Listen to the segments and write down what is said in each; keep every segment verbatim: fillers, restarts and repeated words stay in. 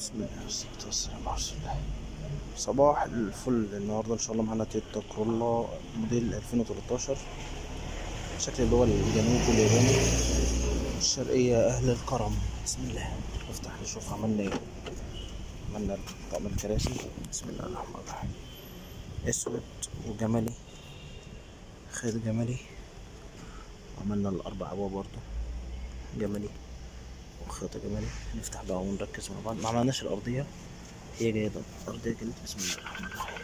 بسم الله والصلاة والسلام على رسول الله. صباح الفل. النهارده ان شاء الله معانا تويوتا كرولا موديل ألفين وتلتاشر، شكل اللي هو الجنوب والياباني الشرقية أهل الكرم. بسم الله نفتح نشوف عملنا ايه. عملنا طقم الكراسي بسم الله الرحمن الرحيم، اسود وجملي، خيط جملي. عملنا الأربع أبواب برضه جملي وخيط جمالي. نفتح بقى ونركز مع بعض. ما عملناش الأرضية، هي جاية أرضية كده. بسم الله الرحمن الرحيم.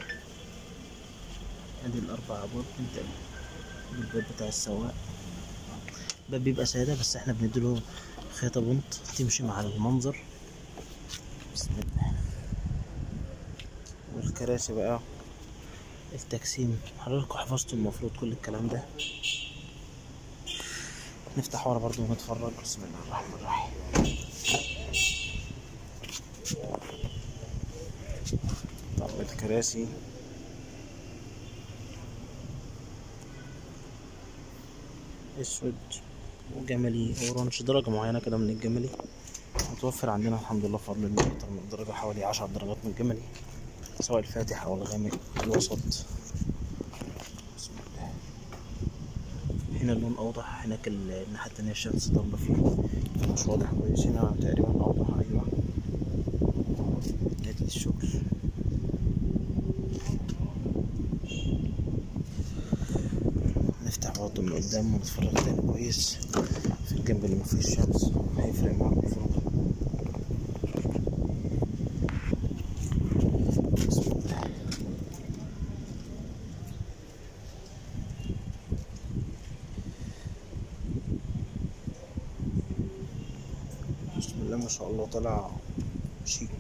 ادي الأربع أبواب. نبدأ بالباب بتاع السواق. الباب بيبقى سادة بس احنا بنديله خيطة بنط تمشي مع المنظر. بسم الله. والكراسي بقى التجسيم حضراتكم حفظتوا المفروض كل الكلام ده. نفتح ورا برضو ونتفرج. بسم الله الرحمن الرحيم. طقم الكراسي اسود وجملي اورانج، درجة معينة كده من الجملي. متوفر عندنا الحمد لله بفضل الله اكتر من درجة، حوالي عشر درجات من الجملي، سواء الفاتح او الغامق الوسط. بسم الله. هنا اللون اوضح، هناك الناحية التانية الشمس ضاربة فيه مش واضح كويس. هنا تقريبا اوضح. ايوه ادي الشغل. نفتح برضه من قدام ونتفرج تاني كويس في الجنب اللي مفيش شمس، هيفرق معاك المفروض. بسم الله. بسم الله ما شاء الله، طلع شيك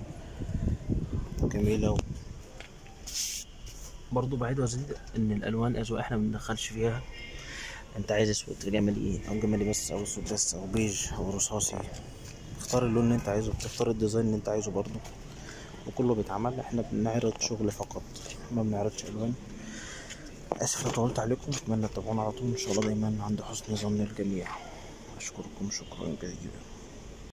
وجميلة. برضه بعيد وازيد ان الالوان اذواق، احنا مبندخلش فيها. انت عايز اسود جمالي ايه، او جمالي بس، او اسود بس، او بيج، او رصاصي، اختار اللون اللي انت عايزه، بتختار الديزاين اللي انت عايزه برضه، وكله بيتعمل. احنا بنعرض شغل فقط ما بنعرضش الوان. اسف لو طولت عليكم، اتمنى تتابعونا على طول ان شاء الله دايما عند حسن ظن الجميع. اشكركم شكرا جزيلا.